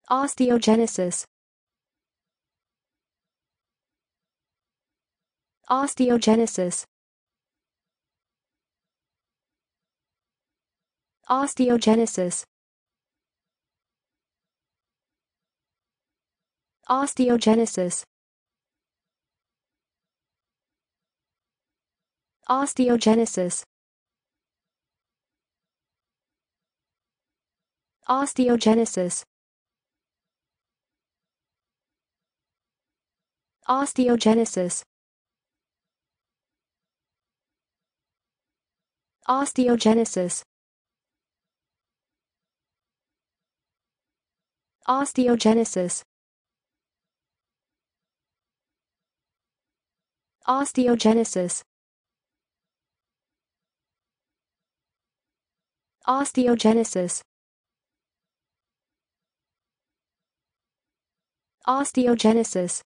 Osteogenesis. Osteogenesis. Osteogenesis. Osteogenesis. Osteogenesis. Osteogenesis. Osteogenesis. Osteogenesis. Osteogenesis. Osteogenesis. Osteogenesis. Osteogenesis.